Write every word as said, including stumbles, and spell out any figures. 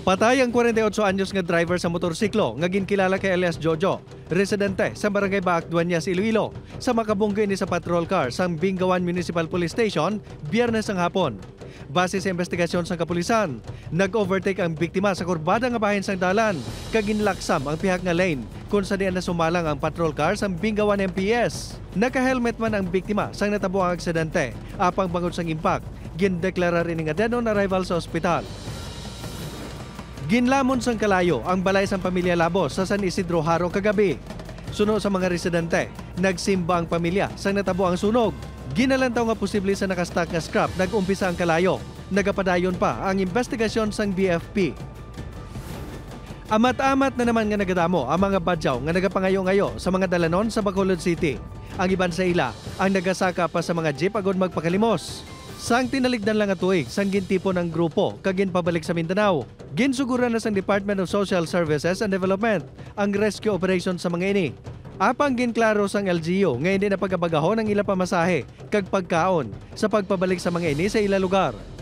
Patay ang forty-eight anyos nga driver sa motorsiklo nga ginkilala kay alias Jojo, residente sa Barangay Baak, Dueñas, Iloilo, sa makabunggoy ni sa patrol car sa Bingawan Municipal Police Station, Biyernes ng hapon. Base sa investigasyon sa kapulisan, nag-overtake ang biktima sa kurbada nga bahin sang dalan, kaginlaksam ang pihak nga lane kung sa diyan na sumalang ang patrol car sa Bingawan M P S. Naka-helmet man ang biktima sang natabo ang aksidente, apang bangod sang impact, gindeklara rin nga dead on arrival sa ospital. Ginlamon sang kalayo ang balay sang pamilya Labos sa San Isidro Haro kagabi. Suno sa mga residente, nagsimba ang pamilya sang natabo ang sunog. Ginalantaw nga posible sa nakastock nga scrap nag-umpisa ang kalayo. Nagapadayon pa ang investigasyon sang B F P. Amat-amat na naman nga nagadamo ang mga badyaw nga nagapangayo-ngayo sa mga dalanon sa Bacolod City. Ang iban sa ila ang nagasaka pa sa mga jeep agod magpakalimos. Sang tinaligdan lang at tuig sang gintipo ng grupo kagin pabalik sa Mindanao. Ginsugura na sang Department of Social Services and Development ang rescue operation sa mga ini. Apang ginklaro sang L G U nga hindi na pagabagahon ang ila pamasahe kag pagkaon sa pagpabalik sa mga ini sa ila lugar.